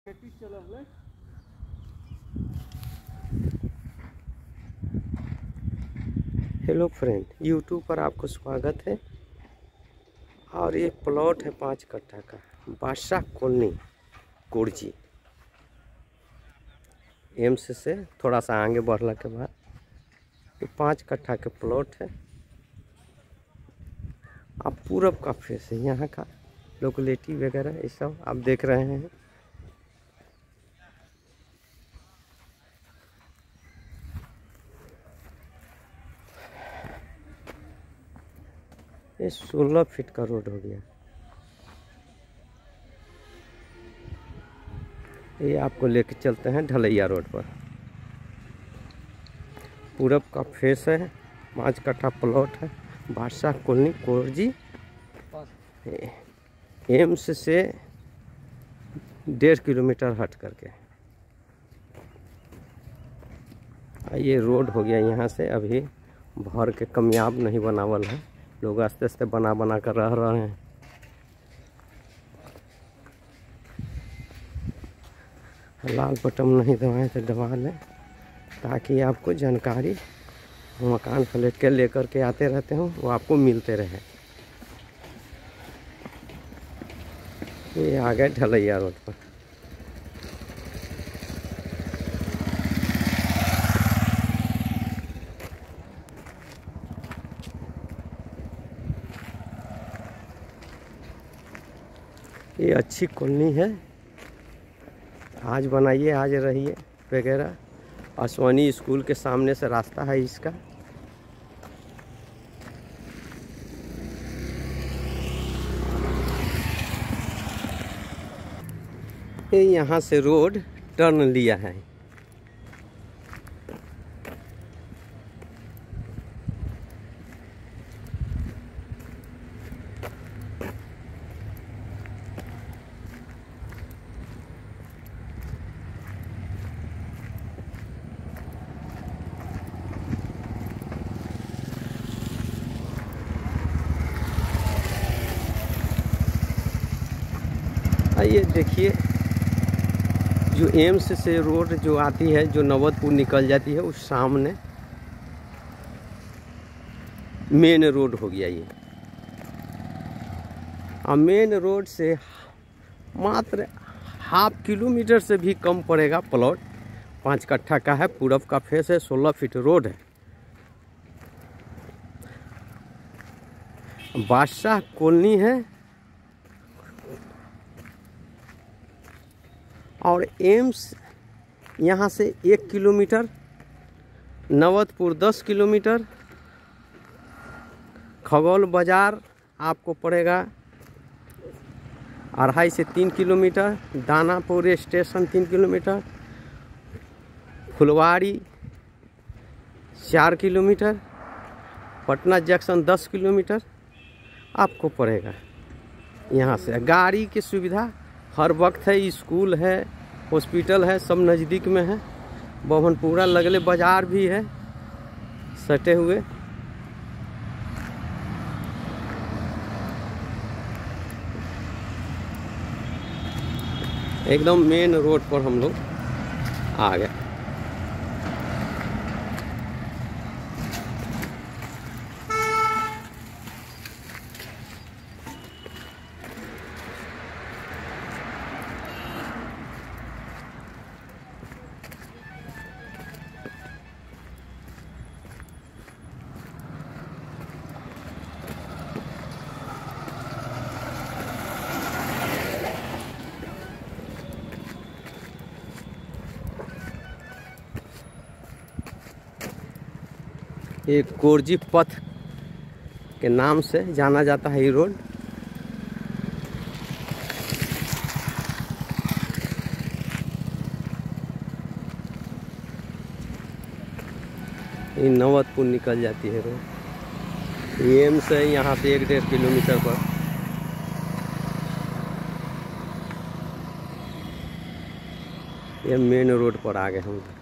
Hello friend, YouTube पर आपको स्वागत है। और ये प्लॉट है 5 कट्ठा का, बादशाह कॉलोनी कुर्जी। एम्स से थोड़ा सा आगे बढ़ने के बाद ये 5 कट्ठा के प्लॉट है। आप पूरब का फेस है, यहाँ का लोकेलिटी वगैरह ये सब आप देख रहे हैं। ये 16 फीट का रोड हो गया। ये आपको लेके चलते हैं ढलैया रोड पर। पूरब का फेस है, 5 कट्ठा प्लॉट है, बादशाह कॉलोनी कुर्जी। एम्स से 1.5 किलोमीटर हट करके ये रोड हो गया। यहाँ से अभी भर के कामयाब नहीं बनावल है, लोग आस्ते आस्ते बना कर रह रहे हैं। लाल बटन नहीं दबाए तो दबा लें, ताकि आपको जानकारी मकान फ्लैट के लेकर के आते रहते हो वो आपको मिलते रहे। ये आ गए ढलैया रोड पर। ये अच्छी कॉलोनी है, आज बनाइए आज रहिए वगैरह। अश्वनी स्कूल के सामने से रास्ता है इसका। ये यहाँ से रोड टर्न लिया है। ये देखिए, जो एम्स से रोड जो आती है, जो नवदपुर निकल जाती है, उस सामने मेन रोड हो गया ये। और मेन रोड से मात्र 1/2 किलोमीटर से भी कम पड़ेगा प्लॉट। 5 कट्ठा का है, पूरब का फेस है, 16 फीट रोड है। बादशाह कॉलोनी है और एम्स यहाँ से 1 किलोमीटर, नवदपुर 10 किलोमीटर, खगौल बाज़ार आपको पड़ेगा 2.5 से 3 kilometre, Danapur station 3 kilometre, Phulwari 4 kilometre, Patna junction 10 kilometre आपको पड़ेगा। यहाँ से गाड़ी की सुविधा हर वक्त है, स्कूल है, हॉस्पिटल है, सब नज़दीक में है। बभनपुरा लगले बाज़ार भी है सटे हुए। एकदम मेन रोड पर हम लोग आ गए। ये कुर्जी पथ के नाम से जाना जाता है ये रोड। ये नवदपुर निकल जाती है रोड। ये एम्स है यहाँ से 1-1.5 किलोमीटर पर। ये मेन रोड पर आ गए हम।